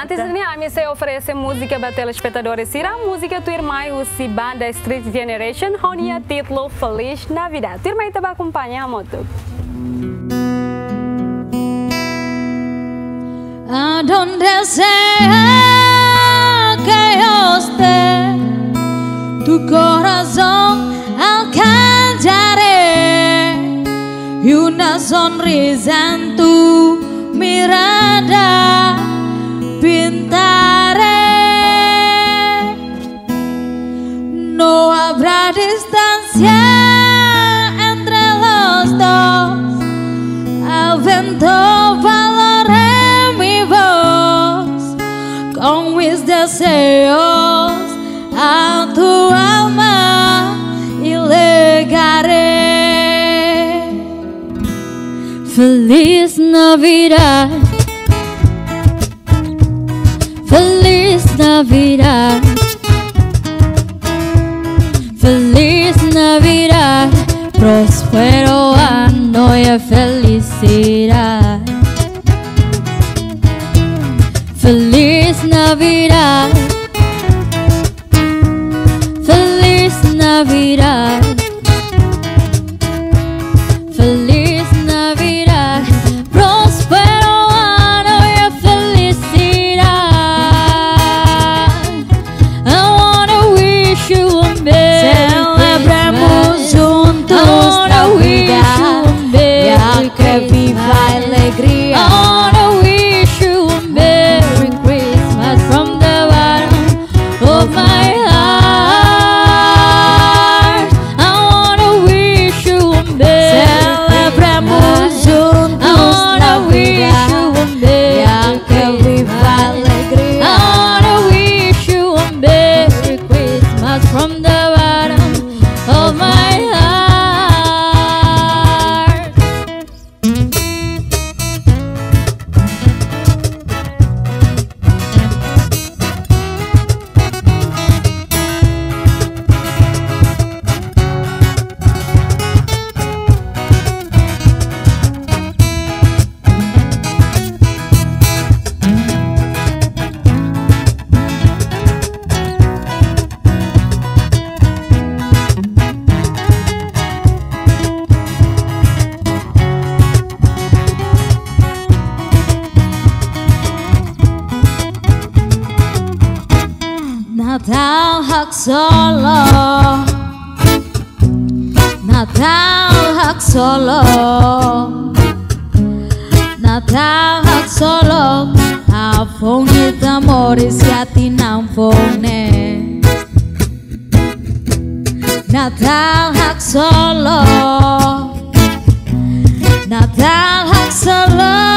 Antes de a mim se oferece música para telespectadores, será a música do irmão se Banda Street Generation, onde o título Feliz Navidad. Tu irmão vai acompanhar a moto. A donde sea que yo esté, tu corazón alcanzaré y una sonrisa en tu mirada pintaré. No habrá distancia entre los dos, al viento valoré mi voz, con mis deseos a tu alma y legaré. Feliz Navidad, Feliz Navidad, Feliz Navidad, próspero año y felicidad. Feliz Navidad, Feliz Navidad, Feliz Navidad, próspero año y felicidad. I wanna wish you a merry Celebremos juntos Navidad, ya que viva alegría. I wanna wish you a merry Christmas from the bottom of my heart. I wanna wish you a merry Celebremos juntos I wanna wish Navidad, you a merry ya que viva I alegría. wanna wish you a merry Christmas from the bottom of my heart. Natal hak solo, Natal hak solo, Natal hak solo. Afone d'amores e a ti não fone. Natal hak solo, Natal hak solo.